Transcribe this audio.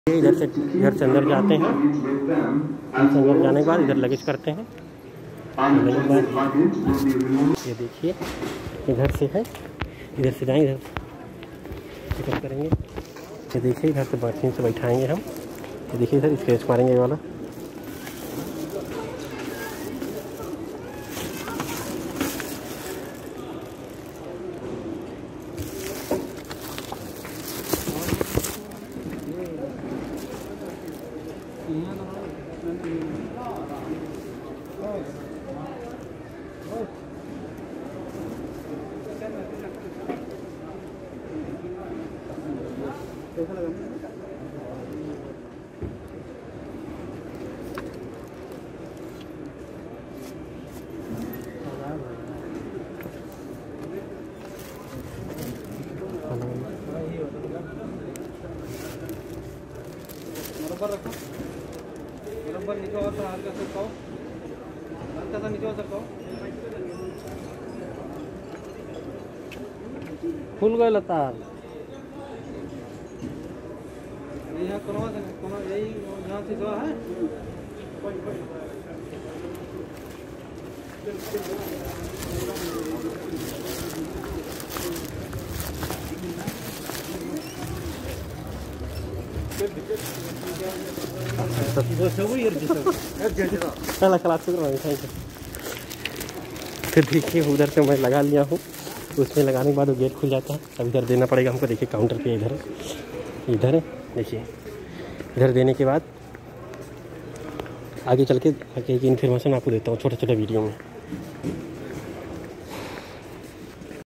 इधर से अंदर जाते हैं। अंदर जाने के बाद इधर लगेज करते हैं। लगेज बाद ये देखिए इधर से है, इधर से जाएंगे, इधर करेंगे। ये देखिए इधर से मशीन से बैठाएंगे हम। ये देखिए इधर स्क्रैच मारेंगे ये वाला। बराबर नीचे और हल्का सरकाओ, हल्का सा नीचे और सरकाओ। खुल गए लतार। यहाँ कोनो यही यहाँ से जो है फिर देखिए उधर से मैं लगा लिया हूँ। उसमें लगाने के बाद वो गेट खुल जाता है। अब इधर देना पड़ेगा हमको। देखिए काउंटर पे इधर देखिए इधर देने के बाद आगे चल के एक इन्फॉर्मेशन आपको देता हूँ छोटे छोटे वीडियो में।